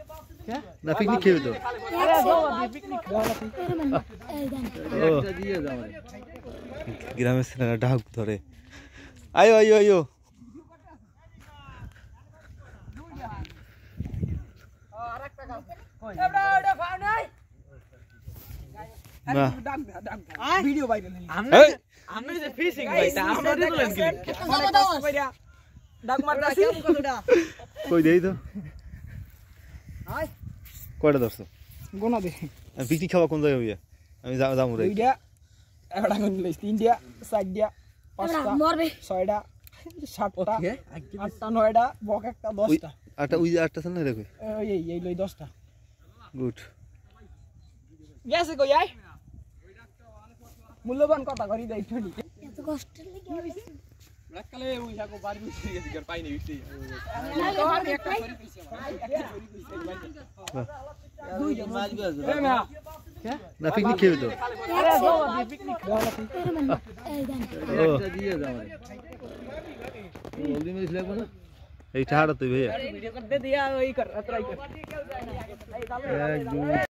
না পিকনিক খেয়ে তো গ্রামের ছেলেরা ডাক ধরে আয়ো আয়ো আয়ো ভিডিও ভাইরাল আমরা যে ফিশিং ভাইটা আমরা দেখলেন কি ডাক মারতা কেমন কতটা কই দেই তো আয় কয়টা ধরছো গোনা দে পিকনিক খাওয়া কোন জায়গায় হইয়া আমি যাবো রে দুইটা একটা কোন লইস তিনটা চারটা পাঁচটা মরবে ছয়টা সাতটা আটটা নয়টা বক একটা 10টা আটটা ওই আটটা আছে না রে কই এই লই 10টা গুড গেছে কই আয় মূল্যবান কথা করি দেই ঠনি এত কষ্ট লাগে রাতকালে ওই হাকো বাড়ি মিশে গেছে আর পাই নাই উঠে একটা সরি পিছে দুইজন মাছবে আছে না পিকনিক খেয়ে তো পিকনিক দাও একটা দিয়ে দাও জলদি মিস লাগবে না এই ঠাড়া তুই ভাইয়া ভিডিও করতে দিয়া ওই কর ট্রাই কর